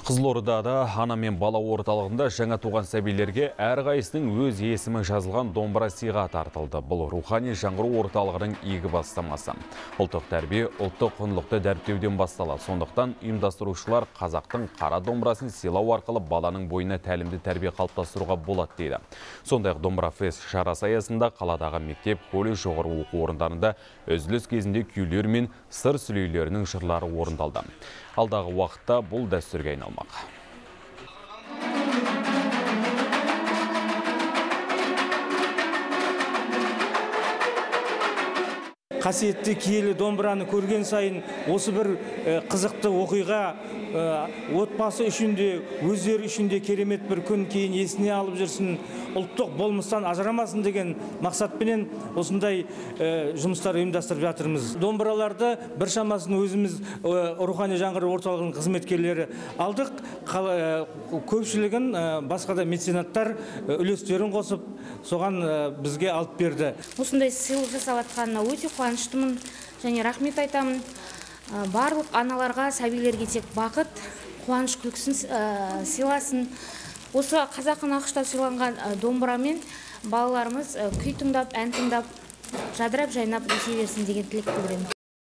Қызылордада ана мен бала орталығында жаңа туған сәбилерге әрқайсының өз есімі жазылған домбыра сыйға тартылды. Бұл рухани жаңғыру орталығының игі бастамасы. Ұлттық тәрбие, ұлттық құндылықты дәріптеуден басталады. Сондықтан ұйымдастырушылар қазақтың қара домбырасын сыйлау арқылы баланың бойына тәлімді тәрбие қалыптастыруға болады дейді. Сондай-ақ домбыра фест шарасы аясында қаладағы мектеп, колледж, жоғары оқу орындарында үзіліс кезінде күйлер мен сыр сүлейлерінің жырлары орындалды. Алдағы уақытта бұл дәстүрге айналмақ. Қасиетті киелі домбыраны көрген сайын осы бір қызықты оқиға отбасы үшін де, өздері үшін де керемет бір күн кейін есіне алып жүрсін, ұлттық болмыстан ажырамасын деген мақсатпенен осындай жұмыстар ұйымдастырып жатырмыз. Домбыраларды бір шамасын өзіміз рухани жаңғыру орталығының қызметкерлері алдық. Көпшілігін басқа да меценаттар үлестерін қосып, соған бізге алып берді. Осындай сыйлық жасап жатқанына өте қуаныштымын және рахмет айтамын. Барлық аналарға, сәбилерге тек бақыт, қуаныш күлкісін сыйласын. Осы қазақы нақыштап сыйланған домбырамен балаларымыз күй тыңдап, ән тыңдап, жадырап жайнап өсе берсін деген тілек білдіремін.